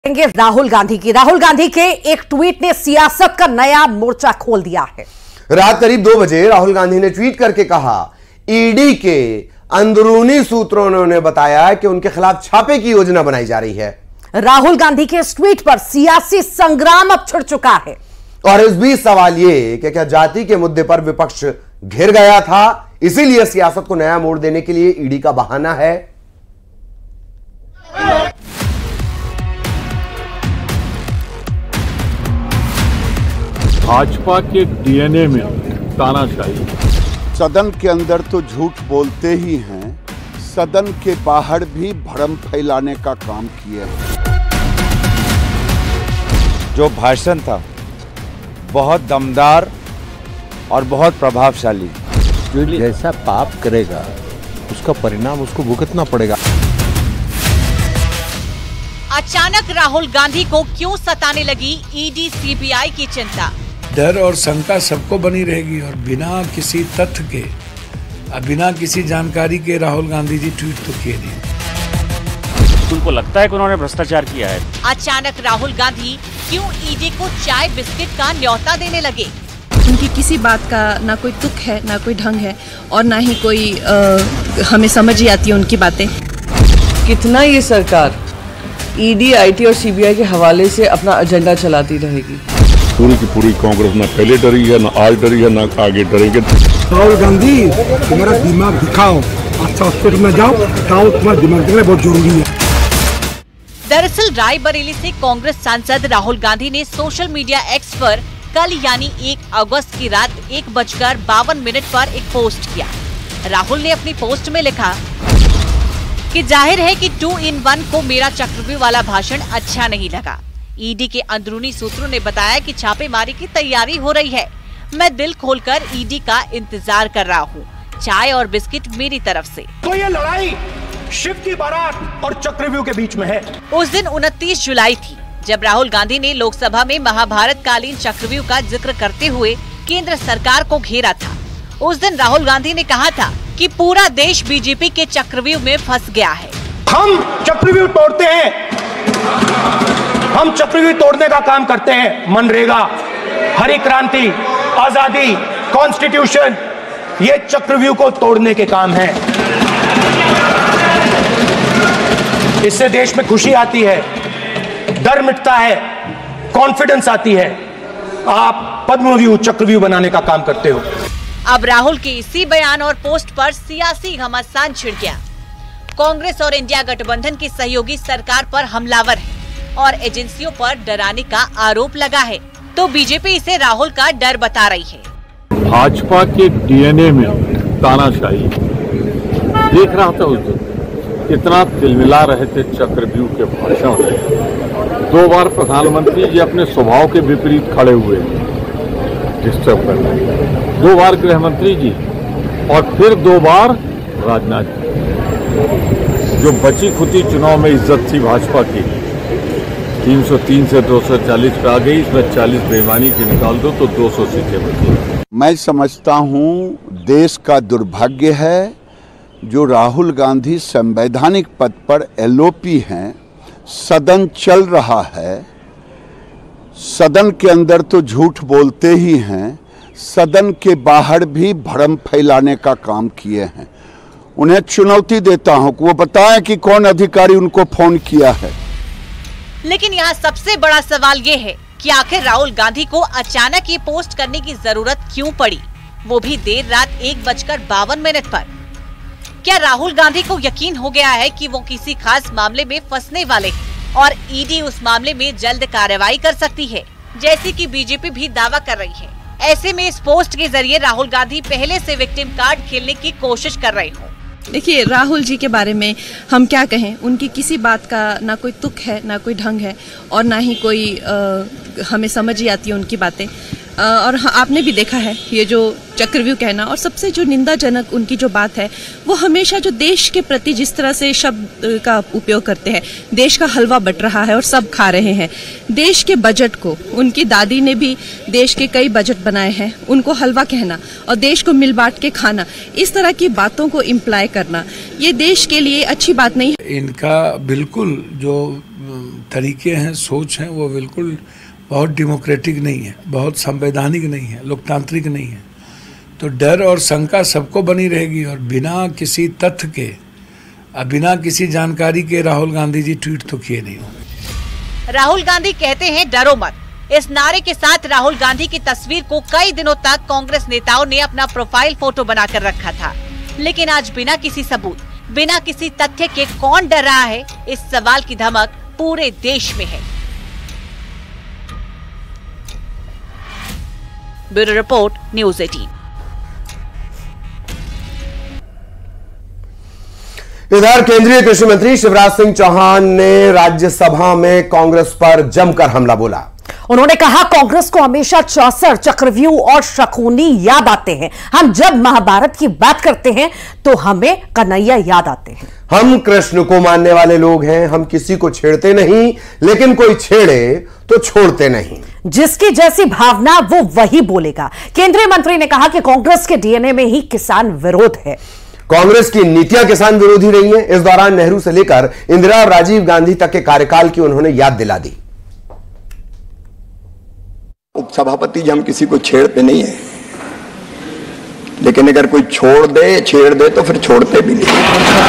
राहुल गांधी के एक ट्वीट ने सियासत का नया मोर्चा खोल दिया है। रात करीब 2 बजे राहुल गांधी ने ट्वीट करके कहा, ईडी के अंदरूनी सूत्रों ने उन्हें बताया कि उनके खिलाफ छापे की योजना बनाई जा रही है। राहुल गांधी के इस ट्वीट पर सियासी संग्राम अब छिड़ चुका है। और इस बीच सवाल यह कि क्या जाति के मुद्दे पर विपक्ष घिर गया था, इसीलिए सियासत को नया मोड़ देने के लिए ईडी का बहाना है। भाजपा के डीएनए में तानाशाही। सदन के अंदर तो झूठ बोलते ही हैं, सदन के बाहर भी भ्रम फैलाने का काम किए हैं। जो भाषण था बहुत दमदार और बहुत प्रभावशाली। जो जैसा पाप करेगा उसका परिणाम उसको भुगतना पड़ेगा। अचानक राहुल गांधी को क्यों सताने लगी ईडी सीबीआई की चिंता? डर और शंका सबको बनी रहेगी और बिना किसी तथ्य के, बिना किसी जानकारी के राहुल गांधी जी ट्वीट तो किए नहीं। उनको लगता है कि उन्होंने भ्रष्टाचार किया है। अचानक राहुल गांधी क्यों ईडी को चाय बिस्किट का न्योता देने लगे? उनकी किसी बात का ना कोई तुक है, ना कोई ढंग है और ना ही कोई हमें समझ ही आती है उनकी बातें। कितना ये सरकार ईडी, आईटी और सीबीआई के हवाले से अपना एजेंडा चलाती रहेगी। पूरी की पूरी कांग्रेस ना पहले डरी है, ना आज डरी है, ना आगे डरेंगे। राहुल गांधी, तुम्हारा दिमाग दिखाओ, अच्छा हॉस्पिटल में जाओ, बताओ तुम्हारा दिमाग दिखाना बहुत जरूरी है। दरअसल रायबरेली से कांग्रेस सांसद राहुल गांधी ने सोशल मीडिया एक्स पर कल यानी 1 अगस्त की रात 1:52 पर एक पोस्ट किया। राहुल ने अपनी पोस्ट में लिखा कि जाहिर है कि 2 in 1 को मेरा चक्रव्यूह वाला भाषण अच्छा नहीं लगा। ईडी के अंदरूनी सूत्रों ने बताया कि छापेमारी की तैयारी हो रही है। मैं दिल खोलकर ईडी का इंतजार कर रहा हूँ। चाय और बिस्किट मेरी तरफ से। तो ये लड़ाई शिव की बारात और चक्रव्यूह के बीच में है। उस दिन 29 जुलाई थी जब राहुल गांधी ने लोकसभा में महाभारत कालीन चक्रव्यूह का जिक्र करते हुए केंद्र सरकार को घेरा था। उस दिन राहुल गांधी ने कहा था कि पूरा देश बीजेपी के चक्रव्यूह में फंस गया है। हम चक्रव्यूह तोड़ते हैं, हम चक्रव्यूह तोड़ने का काम करते हैं। मनरेगा, हरी क्रांति, आजादी, कॉन्स्टिट्यूशन, ये चक्रव्यूह को तोड़ने के काम है। इससे देश में खुशी आती है, डर मिटता है, कॉन्फिडेंस आती है। आप पद्मव्यूह चक्रव्यूह बनाने का काम करते हो। अब राहुल के इसी बयान और पोस्ट पर सियासी घमासान छिड़ गया। कांग्रेस और इंडिया गठबंधन की सहयोगी सरकार पर हमलावर है और एजेंसियों पर डराने का आरोप लगा है, तो बीजेपी इसे राहुल का डर बता रही है। भाजपा के डीएनए में तानाशाही। देख रहा था उस दिन कितना तिलमिला रहे थे चक्रव्यूह के भाषण में। 2 बार प्रधानमंत्री जी अपने स्वभाव के विपरीत खड़े हुए डिस्टर्ब करने। 2 बार गृह मंत्री जी और फिर 2 बार राजनाथ जी। जो बची खुची चुनाव में इज्जत थी भाजपा की 303 से 240 पे आ गई। इसमें 40 बेईमानी की निकाल दो तो 200 सीटें बची। मैं समझता हूं देश का दुर्भाग्य है जो राहुल गांधी संवैधानिक पद पर एलओपी हैं। सदन चल रहा है, सदन के अंदर तो झूठ बोलते ही हैं, सदन के बाहर भी भ्रम फैलाने का काम किए हैं। उन्हें चुनौती देता हूं कि वो बताएं कि कौन अधिकारी उनको फोन किया है। लेकिन यहाँ सबसे बड़ा सवाल ये है कि आखिर राहुल गांधी को अचानक ये पोस्ट करने की जरूरत क्यों पड़ी, वो भी देर रात 1:52 पर। क्या राहुल गांधी को यकीन हो गया है कि वो किसी खास मामले में फंसने वाले हैं और ईडी उस मामले में जल्द कार्रवाई कर सकती है, जैसे कि बीजेपी भी दावा कर रही है? ऐसे में इस पोस्ट के जरिए राहुल गांधी पहले से विक्टिम कार्ड खेलने की कोशिश कर रहे हो। देखिए, राहुल जी के बारे में हम क्या कहें, उनकी किसी बात का ना कोई तुक है, ना कोई ढंग है और ना ही कोई हमें समझ ही आती है उनकी बातें। और आपने भी देखा है ये जो चक्रव्यूह कहना, और सबसे जो निंदाजनक उनकी जो बात है वो हमेशा जो देश के प्रति जिस तरह से शब्द का उपयोग करते हैं, देश का हलवा बट रहा है और सब खा रहे हैं। देश के बजट को, उनकी दादी ने भी देश के कई बजट बनाए हैं, उनको हलवा कहना और देश को मिल बांट के खाना, इस तरह की बातों को इम्प्लाई करना, ये देश के लिए अच्छी बात नहीं है। इनका बिल्कुल जो तरीके हैं, सोच हैं, वो बिल्कुल बहुत डेमोक्रेटिक नहीं है, बहुत संवैधानिक नहीं है, लोकतांत्रिक नहीं है। तो डर और शंका सबको बनी रहेगी और बिना किसी तथ्य के, बिना किसी जानकारी के राहुल गांधी जी ट्वीट तो किए नहीं होंगे। राहुल गांधी कहते हैं डरो मत। इस नारे के साथ राहुल गांधी की तस्वीर को कई दिनों तक कांग्रेस नेताओं ने अपना प्रोफाइल फोटो बनाकर रखा था, लेकिन आज बिना किसी सबूत, बिना किसी तथ्य के कौन डर रहा है, इस सवाल की धमक पूरे देश में है। Bureau report, news 18। इधर केंद्रीय कृषि मंत्री शिवराज सिंह चौहान ने राज्यसभा में कांग्रेस पर जमकर हमला बोला। उन्होंने कहा कांग्रेस को हमेशा चौसर, चक्रव्यूह और शकुनी याद आते हैं। हम जब महाभारत की बात करते हैं तो हमें कन्हैया याद आते हैं। हम कृष्ण को मानने वाले लोग हैं, हम किसी को छेड़ते नहीं, लेकिन कोई छेड़े तो छोड़ते नहीं। जिसकी जैसी भावना वो वही बोलेगा। केंद्रीय मंत्री ने कहा कि कांग्रेस के डीएनए में ही किसान विरोध है। कांग्रेस की नीतियां किसान विरोधी रही हैं। इस दौरान नेहरू से लेकर इंदिरा और राजीव गांधी तक के कार्यकाल की उन्होंने याद दिला दी। उपसभापति जी हम किसी को छेड़ते नहीं है, लेकिन अगर कोई छेड़ दे तो फिर छोड़ते भी नहीं।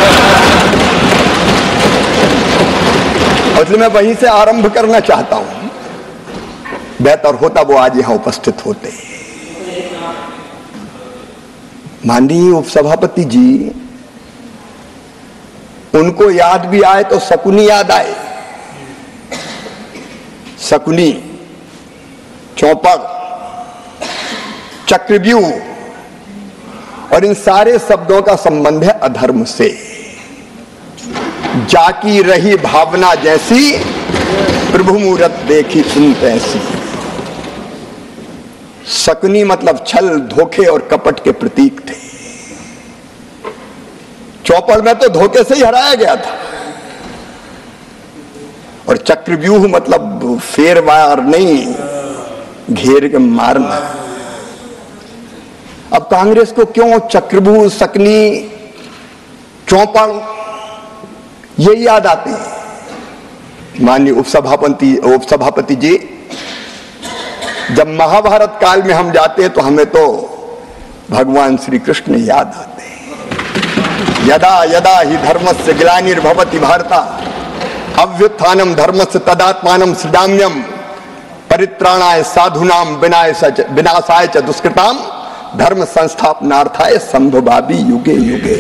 इसलिए मैं वहीं से आरंभ करना चाहता हूं। बेहतर होता वो आज यहां उपस्थित होते। माननीय उपसभापति जी, उनको याद भी आए तो शकुनी याद आए। शकुनी, चौपड़, चक्रव्यूह और इन सारे शब्दों का संबंध है अधर्म से। जाकी रही भावना जैसी, प्रभु मूरत देखी सुन तैसी। शकुनी मतलब छल, धोखे और कपट के प्रतीक थे। चौपड़ में तो धोखे से ही हराया गया था। और चक्रव्यूह मतलब फेरवार नहीं, घेर के मारना। अब कांग्रेस को क्यों चक्रव्यूह, शकुनी, चौपड़ ये याद आते हैं? माननीय उपसभापति जी, जब महाभारत काल में हम जाते हैं तो हमें तो भगवान श्री कृष्ण याद आते हैं। यदा यदा ही धर्मस्य ग्लानिर्भवति भारत अभ्युत्थानम धर्मस्य तदात्मानं सृजाम्यहम् परित्राणाय साधूनां विनाशाय च दुष्कृताम धर्म संस्थापनार्थाय संभवामि युगे युगे।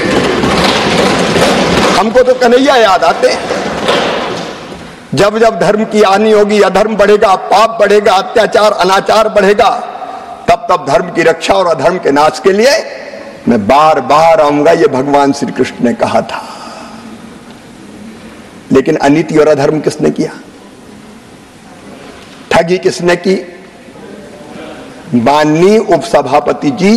हमको तो कन्हैया याद आते हैं। जब जब धर्म की हानि होगी, अधर्म बढ़ेगा, पाप बढ़ेगा, अत्याचार अनाचार बढ़ेगा, तब तब धर्म की रक्षा और अधर्म के नाश के लिए मैं बार बार आऊंगा, ये भगवान श्री कृष्ण ने कहा था। लेकिन अनीति और अधर्म किसने किया? ठगी किसने की? माननीय उपसभापति जी,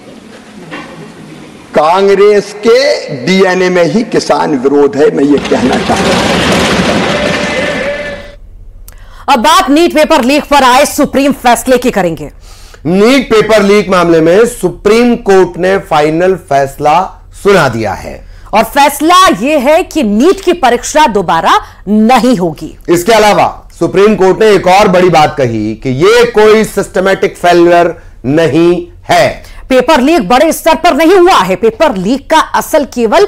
कांग्रेस के डीएनए में ही किसान विरोध है, मैं ये कहना चाहता हूं। अब बात नीट पेपर लीक पर आए सुप्रीम फैसले की करेंगे। नीट पेपर लीक मामले में सुप्रीम कोर्ट ने फाइनल फैसला सुना दिया है और फैसला यह है कि नीट की परीक्षा दोबारा नहीं होगी। इसके अलावा सुप्रीम कोर्ट ने एक और बड़ी बात कही कि यह कोई सिस्टमैटिक फेलियर नहीं है। पेपर लीक बड़े स्तर पर नहीं हुआ है। पेपर लीक का असर केवल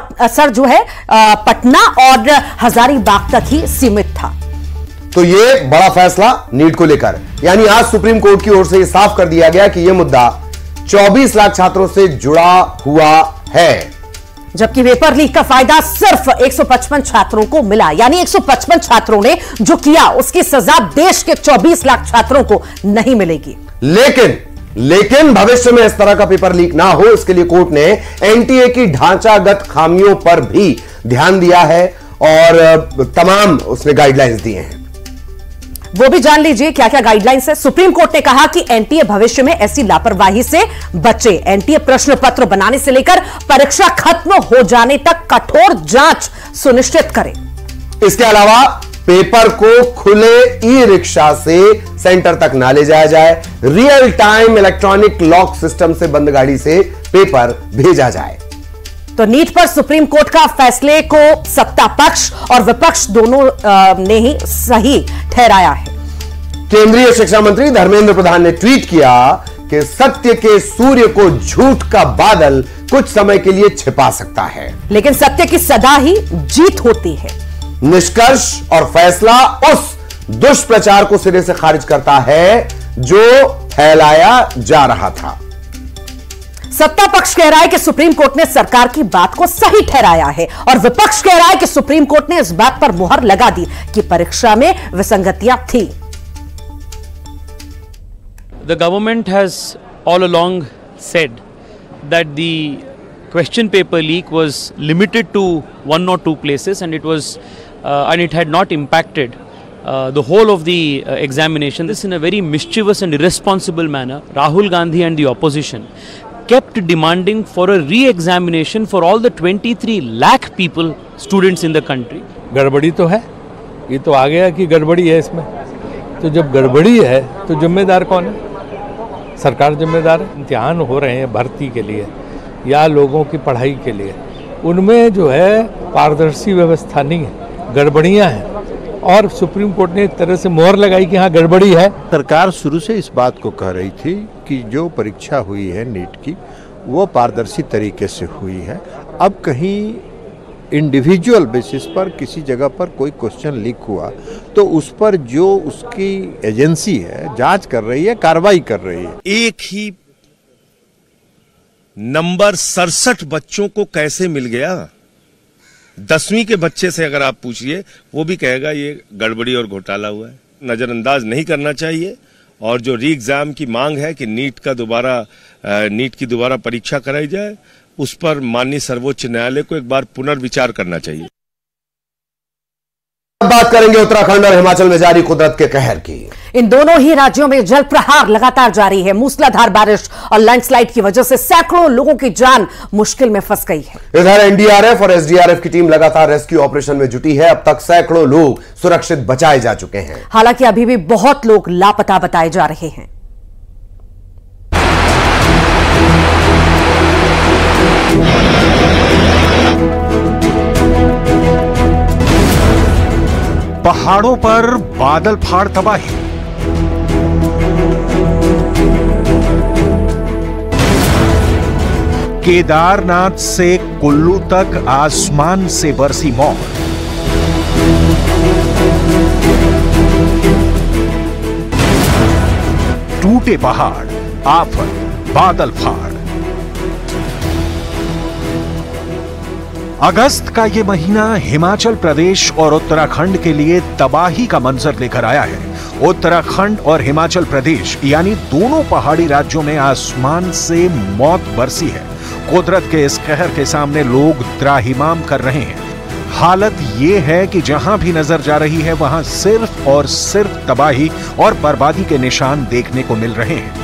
पटना और हजारीबाग तक ही सीमित था। तो यह बड़ा फैसला नीट को लेकर, यानी आज सुप्रीम कोर्ट की ओर से यह साफ कर दिया गया कि यह मुद्दा 24 लाख छात्रों से जुड़ा हुआ है, जबकि पेपर लीक का फायदा सिर्फ 155 छात्रों को मिला। यानी 155 छात्रों ने जो किया उसकी सजा देश के 24 लाख छात्रों को नहीं मिलेगी। लेकिन भविष्य में इस तरह का पेपर लीक ना हो, इसके लिए कोर्ट ने एनटीए की ढांचागत खामियों पर भी ध्यान दिया है और तमाम उसने गाइडलाइंस दिए हैं। वो भी जान लीजिए क्या क्या गाइडलाइंस है। सुप्रीम कोर्ट ने कहा कि एनटीए भविष्य में ऐसी लापरवाही से बचे। एनटीए प्रश्न पत्र बनाने से लेकर परीक्षा खत्म हो जाने तक कठोर जांच सुनिश्चित करे। इसके अलावा पेपर को खुले ई रिक्शा से सेंटर तक ना ले जाया जाए। Real time electronic lock system से बंद गाड़ी से पेपर भेजा जाए। तो नीट पर सुप्रीम कोर्ट का फैसले को सत्ता पक्ष और विपक्ष दोनों ने ही सही ठहराया है। केंद्रीय शिक्षा मंत्री धर्मेंद्र प्रधान ने ट्वीट किया कि सत्य के सूर्य को झूठ का बादल कुछ समय के लिए छिपा सकता है, लेकिन सत्य की सदा ही जीत होती है। निष्कर्ष और फैसला उस दुष्प्रचार को सिरे से खारिज करता है जो फैलाया जा रहा था। सत्ता पक्ष कह रहा है कि सुप्रीम कोर्ट ने सरकार की बात को सही ठहराया है और विपक्ष कह रहा है कि सुप्रीम कोर्ट ने इस बात पर मुहर लगा दी कि परीक्षा में विसंगतियां थी। The government has all along said that the question paper leak was limited to 1 or 2 places and it had not impacted the whole of the examination. This in a very mischievous and irresponsible manner. Rahul Gandhi and the opposition kept demanding for a re-examination for all the 23 lakh people, students in the country. गड़बड़ी तो है, ये तो आ गया कि गड़बड़ी है इसमें। तो जब गड़बड़ी है तो जिम्मेदार कौन है? सरकार जिम्मेदार है। इम्तिहान हो रहे हैं भर्ती के लिए या लोगों की पढ़ाई के लिए, उनमें जो है पारदर्शी व्यवस्था नहीं है, गड़बड़ियां हैं और सुप्रीम कोर्ट ने एक तरह से मोहर लगाई कि हाँ गड़बड़ी है। सरकार शुरू से इस बात को कह रही थी कि जो परीक्षा हुई है नीट की वो पारदर्शी तरीके से हुई है। अब कहीं इंडिविजुअल बेसिस पर किसी जगह पर कोई क्वेश्चन लीक हुआ तो उस पर जो उसकी एजेंसी है जांच कर रही है, कार्रवाई कर रही है। एक ही नंबर 67 बच्चों को कैसे मिल गया? 10वीं के बच्चे से अगर आप पूछिए वो भी कहेगा ये गड़बड़ी और घोटाला हुआ है। नजरअंदाज नहीं करना चाहिए और जो री एग्जाम की मांग है कि नीट की दोबारा परीक्षा कराई जाए, उस पर माननीय सर्वोच्च न्यायालय को एक बार पुनर्विचार करना चाहिए। अब बात करेंगे उत्तराखंड और हिमाचल में जारी कुदरत के कहर की। इन दोनों ही राज्यों में जल प्रहार लगातार जारी है। मूसलाधार बारिश और लैंडस्लाइड की वजह से सैकड़ों लोगों की जान मुश्किल में फंस गई है। इधर एनडीआरएफ और एसडीआरएफ की टीम लगातार रेस्क्यू ऑपरेशन में जुटी है। अब तक सैकड़ों लोग सुरक्षित बचाए जा चुके हैं। हालांकि अभी भी बहुत लोग लापता बताए जा रहे हैं। पहाड़ों पर बादल फाड़ तबाही, केदारनाथ से कुल्लू तक आसमान से बरसी मौत। टूटे पहाड़, आफत, बादल फाड़। अगस्त का ये महीना हिमाचल प्रदेश और उत्तराखंड के लिए तबाही का मंजर लेकर आया है। उत्तराखंड और हिमाचल प्रदेश यानी दोनों पहाड़ी राज्यों में आसमान से मौत बरसी है। कुदरत के इस कहर के सामने लोग त्राहिमाम कर रहे हैं। हालत ये है कि जहां भी नजर जा रही है वहां सिर्फ और सिर्फ तबाही और बर्बादी के निशान देखने को मिल रहे हैं।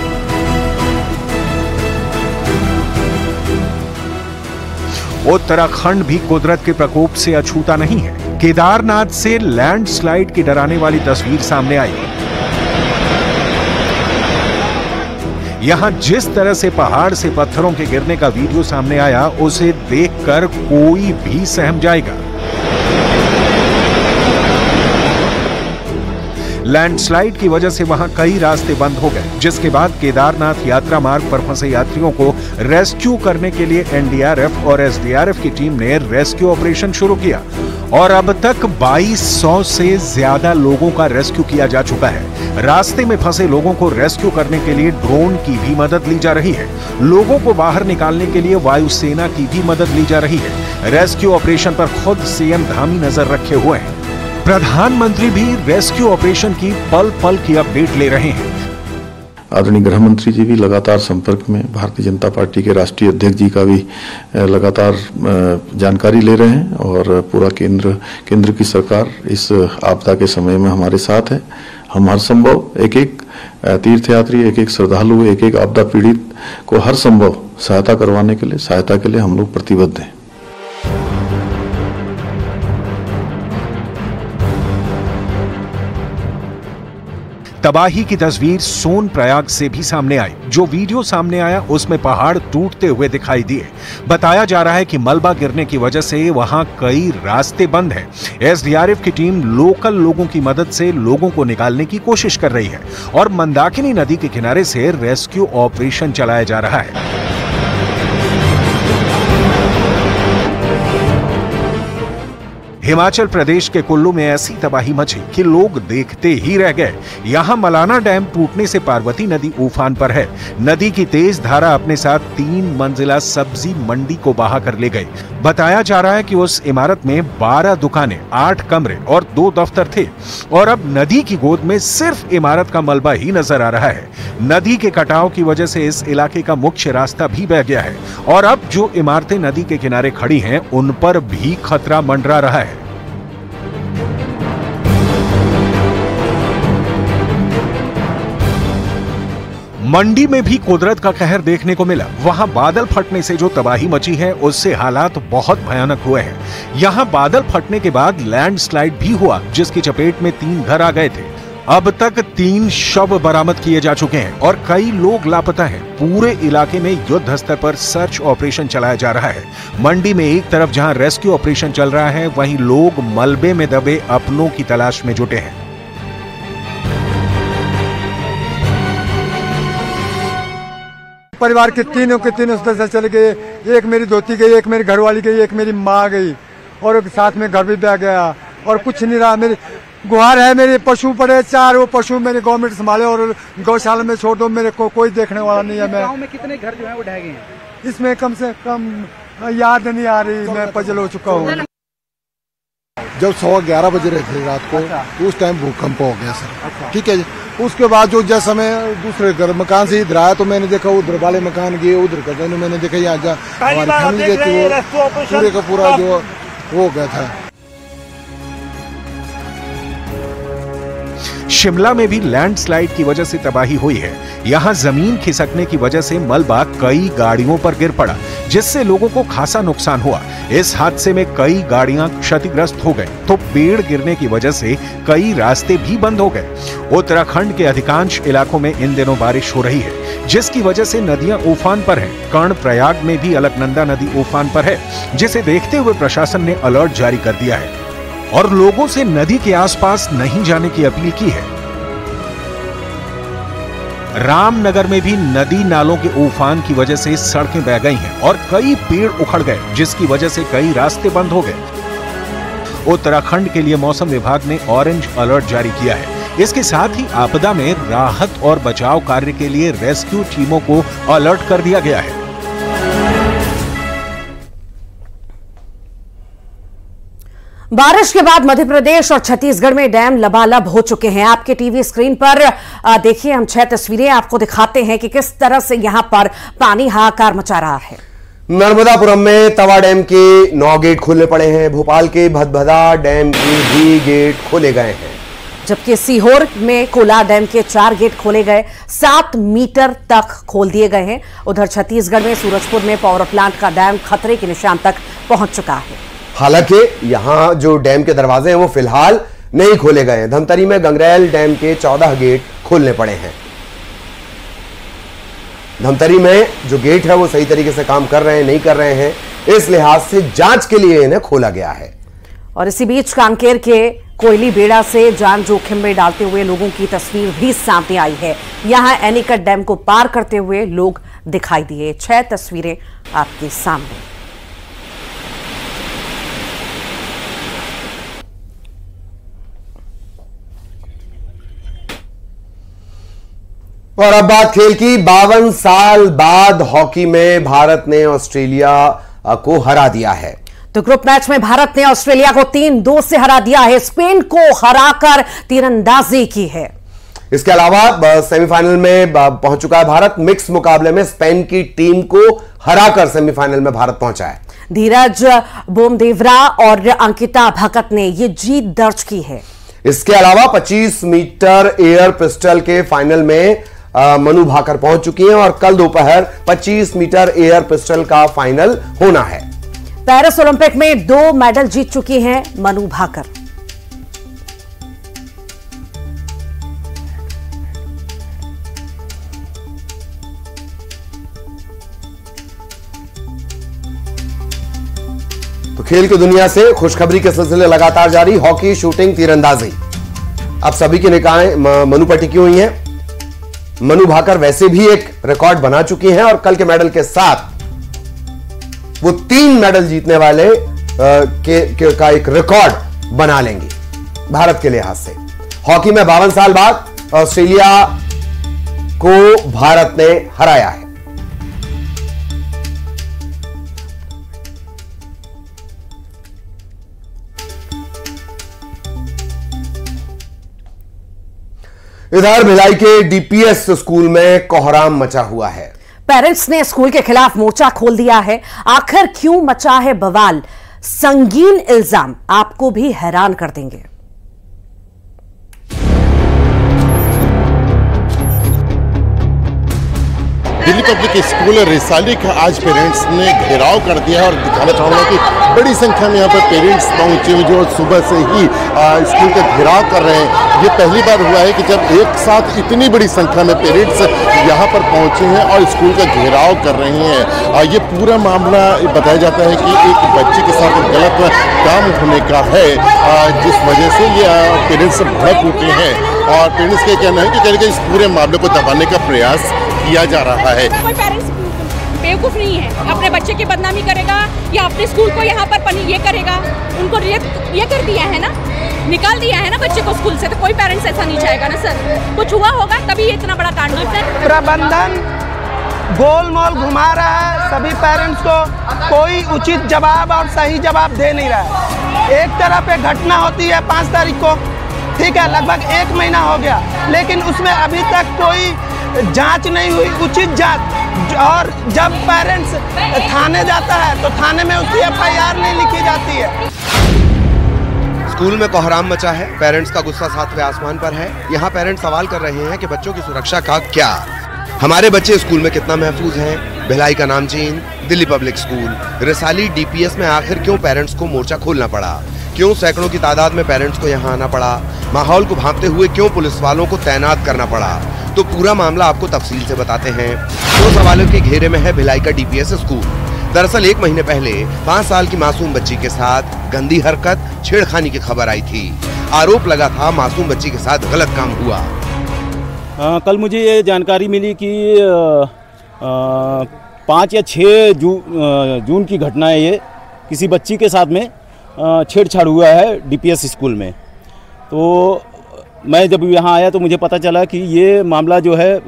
उत्तराखंड भी कुदरत के प्रकोप से अछूता नहीं है। केदारनाथ से लैंडस्लाइड की डराने वाली तस्वीर सामने आई। यहां जिस तरह से पहाड़ से पत्थरों के गिरने का वीडियो सामने आया, उसे देखकर कोई भी सहम जाएगा। लैंडस्लाइड की वजह से वहां कई रास्ते बंद हो गए, जिसके बाद केदारनाथ यात्रा मार्ग पर फंसे यात्रियों को रेस्क्यू करने के लिए एनडीआरएफ और एसडीआरएफ की टीम ने रेस्क्यू ऑपरेशन शुरू किया और अब तक 2200 से ज्यादा लोगों का रेस्क्यू किया जा चुका है। रास्ते में फंसे लोगों को रेस्क्यू करने के लिए ड्रोन की भी मदद ली जा रही है। लोगों को बाहर निकालने के लिए वायुसेना की भी मदद ली जा रही है। रेस्क्यू ऑपरेशन पर खुद सीएम धामी नजर रखे हुए हैं। प्रधानमंत्री भी रेस्क्यू ऑपरेशन की पल पल की अपडेट ले रहे हैं। आदरणीय गृह मंत्री जी भी लगातार संपर्क में, भारतीय जनता पार्टी के राष्ट्रीय अध्यक्ष जी का भी लगातार जानकारी ले रहे हैं और पूरा केंद्र की सरकार इस आपदा के समय में हमारे साथ है। हम हर संभव एक एक तीर्थयात्री, एक एक श्रद्धालु, एक एक आपदा पीड़ित को हर संभव सहायता करवाने के लिए, सहायता के लिए हम लोग प्रतिबद्ध हैं। तबाही की तस्वीर सोनप्रयाग से भी सामने आई। जो वीडियो सामने आया उसमें पहाड़ टूटते हुए दिखाई दिए। बताया जा रहा है कि मलबा गिरने की वजह से वहां कई रास्ते बंद हैं। एसडीआरएफ की टीम लोकल लोगों की मदद से लोगों को निकालने की कोशिश कर रही है और मंदाकिनी नदी के किनारे से रेस्क्यू ऑपरेशन चलाया जा रहा है। हिमाचल प्रदेश के कुल्लू में ऐसी तबाही मची कि लोग देखते ही रह गए। यहाँ मलाना डैम टूटने से पार्वती नदी उफान पर है। नदी की तेज धारा अपने साथ 3 मंजिला सब्जी मंडी को बहा कर ले गई। बताया जा रहा है कि उस इमारत में 12 दुकानें, 8 कमरे और 2 दफ्तर थे और अब नदी की गोद में सिर्फ इमारत का मलबा ही नजर आ रहा है। नदी के कटाव की वजह से इस इलाके का मुख्य रास्ता भी बह गया है और अब जो इमारतें नदी के किनारे खड़ी हैं उन पर भी खतरा मंडरा रहा है। मंडी में भी कुदरत का कहर देखने को मिला। वहां बादल फटने से जो तबाही मची है उससे हालात बहुत भयानक हुए हैं। यहां बादल फटने के बाद लैंडस्लाइड भी हुआ जिसकी चपेट में 3 घर आ गए थे। अब तक 3 शव बरामद किए जा चुके हैं और कई लोग लापता हैं। पूरे इलाके में युद्ध स्तर पर सर्च ऑपरेशन चलाया जा रहा है। मंडी में एक तरफ जहां रेस्क्यू ऑपरेशन चल रहा है, वहीं लोग मलबे में दबे अपनों की तलाश में जुटे हैं। परिवार के तीनों सदस्य चले गए। एक मेरी धोती गई, एक मेरी घरवाली गई, एक मेरी माँ गई और साथ में घर भी बह गया और कुछ नहीं रहा। मेरी गुहार है, मेरे पशु पड़े 4, वो पशु मेरे गवर्नमेंट संभाले और गौशाला में छोड़ दो। मेरे को कोई देखने वाला नहीं है। गांव में कितने घर जो है वो ढह गए हैं? इसमें कम से कम याद नहीं आ रही, मैं पजल हो चुका हूँ। जब 11:15 बजे रहे थे रात को, उस टाइम भूकंप हो गया सर। ठीक है जी। उसके बाद जो जैसा मैं दूसरे घर मकान से इधर आया तो मैंने देखा उधर वाले मकान गए, उधर का मैंने देखा यहाँ जा हमारी फैमिली गई थी, वो पूरे का पूरा जो हो गया था। शिमला में भी लैंडस्लाइड की वजह से तबाही हुई है। यहाँ जमीन खिसकने की वजह से मलबा कई गाड़ियों पर गिर पड़ा जिससे लोगों को खासा नुकसान हुआ। इस हादसे में कई गाड़ियां क्षतिग्रस्त हो गई तो पेड़ गिरने की वजह से कई रास्ते भी बंद हो गए। उत्तराखंड के अधिकांश इलाकों में इन दिनों बारिश हो रही है जिसकी वजह से नदियां उफान पर हैं। कर्णप्रयाग में भी अलकनंदा नदी उफान पर है जिसे देखते हुए प्रशासन ने अलर्ट जारी कर दिया है और लोगों से नदी के आसपास नहीं जाने की अपील की है। रामनगर में भी नदी नालों के उफान की वजह से सड़कें बह गई हैं और कई पेड़ उखड़ गए जिसकी वजह से कई रास्ते बंद हो गए। उत्तराखंड के लिए मौसम विभाग ने ऑरेंज अलर्ट जारी किया है। इसके साथ ही आपदा में राहत और बचाव कार्य के लिए रेस्क्यू टीमों को अलर्ट कर दिया गया है। बारिश के बाद मध्य प्रदेश और छत्तीसगढ़ में डैम लबालब हो चुके हैं। आपके टीवी स्क्रीन पर देखिए, हम 6 तस्वीरें आपको दिखाते हैं कि किस तरह से यहां पर पानी हाहाकार मचा रहा है। नर्मदापुरम में तवा डैम के 9 गेट खोलने पड़े हैं। भोपाल के भदभदा डैम के भी गेट खोले गए हैं, जबकि सीहोर में कोला डैम के 4 गेट खोले गए, 7 मीटर तक खोल दिए गए हैं। उधर छत्तीसगढ़ में सूरजपुर में पावर प्लांट का डैम खतरे के निशान तक पहुंच चुका है। हालांकि यहां जो डैम के दरवाजे हैं वो फिलहाल नहीं खोले गए हैं। धमतरी में गंगरेल डैम के 14 गेट खोलने पड़े हैं। धमतरी में जो गेट है वो सही तरीके से काम कर रहे हैं, नहीं कर रहे हैं, इस लिहाज से जांच के लिए इन्हें खोला गया है। और इसी बीच कांकेर के कोयली बेड़ा से जान जोखिम में डालते हुए लोगों की तस्वीर भी सामने आई है। यहां एनीकट डैम को पार करते हुए लोग दिखाई दिए। 6 तस्वीरें आपके सामने। और अब बात खेल की। 52 साल बाद हॉकी में भारत ने ऑस्ट्रेलिया को हरा दिया है। तो ग्रुप मैच में भारत ने ऑस्ट्रेलिया को 3-2 से हरा दिया है। स्पेन को हराकर तीरंदाजी की है। इसके अलावा सेमीफाइनल में पहुंच चुका है भारत। मिक्स मुकाबले में स्पेन की टीम को हराकर सेमीफाइनल में भारत पहुंचा है। धीरज बोमदेवरा और अंकिता भगत ने यह जीत दर्ज की है। इसके अलावा 25 मीटर एयर पिस्टल के फाइनल में मनु भाकर पहुंच चुकी हैं और कल दोपहर 25 मीटर एयर पिस्टल का फाइनल होना है। पेरिस ओलंपिक में 2 मेडल जीत चुकी हैं मनु भाकर। तो खेल की दुनिया से खुशखबरी के सिलसिले लगातार जारी। हॉकी, शूटिंग, तीरंदाजी, अब सभी की निगाहें मनु पर टिकी हुई हैं। मनु भाकर वैसे भी एक रिकॉर्ड बना चुकी हैं और कल के मेडल के साथ वो 3 मेडल जीतने वाले का एक रिकॉर्ड बना लेंगी भारत के लिहाज से। हॉकी में 52 साल बाद ऑस्ट्रेलिया को भारत ने हराया है। इधर भिलाई के डीपीएस स्कूल में कोहराम मचा हुआ है। पेरेंट्स ने स्कूल के खिलाफ मोर्चा खोल दिया है। आखिर क्यों मचा है बवाल? संगीन इल्जाम आपको भी हैरान कर देंगे। दिल्ली पब्लिक स्कूल रिसाली का आज पेरेंट्स ने घेराव कर दिया है और दिखाना चाहूँगा कि बड़ी संख्या में यहाँ पर पेरेंट्स पहुँचे हुए जो सुबह से ही स्कूल का घेराव कर रहे हैं। ये पहली बार हुआ है कि जब एक साथ इतनी बड़ी संख्या में पेरेंट्स यहाँ पर पहुँचे हैं और स्कूल का घेराव कर रहे हैं। ये पूरा मामला बताया जाता है कि एक बच्चे के साथ गलत काम होने का है, जिस वजह से ये पेरेंट्स भड़क उठे हैं और पेरेंट्स का कहना है कि इस पूरे मामले को दबाने का प्रयास किया जा रहा है। कोई पेरेंट्स बेवकूफ नहीं है, अपने बच्चे की बदनामी करेगा या अपने स्कूल को यहाँ पर ये करेगा। उनको ये कर दिया है ना, निकाल दिया है ना बच्चे को स्कूल से, तो कोई पेरेंट्स ऐसा नहीं चाहेगा ना सर। कुछ हुआ होगा तभी ये इतना बड़ा कांड हुआ है। प्रबंधन गोलमोल घुमा रहा है सभी पेरेंट्स को, कोई उचित जवाब और सही जवाब दे नहीं रहा है। एक तरफ एक घटना होती है 5 तारीख को, ठीक है, लगभग 1 महीना हो गया, लेकिन उसमें अभी तक कोई जांच नहीं हुई, उचित जांच। और जब पेरेंट्स थाने जाता है तो थाने में उसकी FIR नहीं लिखी जाती है। स्कूल में कोहराम मचा है, पेरेंट्स का गुस्सा 7वें आसमान पर है। यहाँ पेरेंट्स सवाल कर रहे हैं कि बच्चों की सुरक्षा का क्या, हमारे बच्चे स्कूल में कितना महफूज हैं। भिलाई का नामचीन Delhi public school Risali DPS में आखिर क्यों पेरेंट्स को मोर्चा खोलना पड़ा? क्यों सैकड़ों की तादाद में पेरेंट्स को यहाँ आना पड़ा? माहौल को भांपते हुए क्यों पुलिस वालों को तैनात करना पड़ा? तो पूरा मामला आपको तफसील से बताते हैं। 2 सवालों के घेरे में है भिलाई का DPS स्कूल। दरअसल 1 महीने पहले 5 साल की मासूम बच्ची के साथ गंदी हरकत, छेड़खानी की खबर आई थी। आरोप लगा था मासूम बच्ची के साथ गलत काम हुआ। कल मुझे ये जानकारी मिली कि 5 या 6 जून की घटना है। ये किसी बच्ची के साथ में छेड़छाड़ हुआ है DPS स्कूल में। तो मैं जब यहाँ आया तो मुझे पता चला कि ये मामला जो है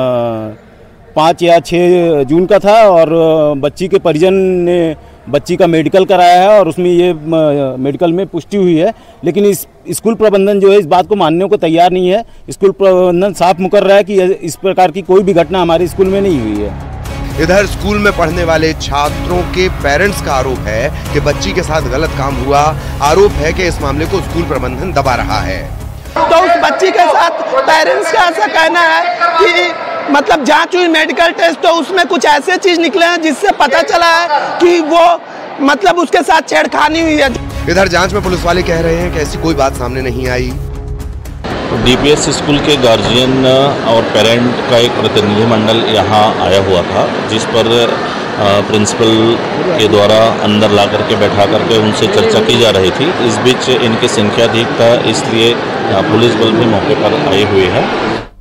5 या 6 जून का था और बच्ची के परिजन ने बच्ची का मेडिकल कराया है और उसमें ये मेडिकल में पुष्टि हुई है। लेकिन इस स्कूल प्रबंधन जो है इस बात को मानने को तैयार नहीं है। स्कूल प्रबंधन साफ मुकर रहा है कि इस प्रकार की कोई भी घटना हमारे स्कूल में नहीं हुई है। इधर स्कूल में पढ़ने वाले छात्रों के पेरेंट्स का आरोप है कि बच्ची के साथ गलत काम हुआ। आरोप है कि इस मामले को स्कूल प्रबंधन दबा रहा है। तो उस बच्ची के साथ पेरेंट्स का ऐसा कहना है कि मतलब जांच हुई, मेडिकल टेस्ट, तो उसमें कुछ ऐसे चीज निकले हैं जिससे पता चला है कि वो मतलब उसके साथ छेड़खानी हुई है। इधर जांच में पुलिस वाले कह रहे हैं कि ऐसी कोई बात सामने नहीं आई। DPS स्कूल के गार्जियन और पेरेंट का एक प्रतिनिधिमंडल यहाँ आया हुआ था, जिस पर प्रिंसिपल के द्वारा अंदर ला करके बैठा करके उनसे चर्चा की जा रही थी। इस बीच इनकी संख्या अधिक था, इसलिए पुलिस बल भी मौके पर आए हुए हैं।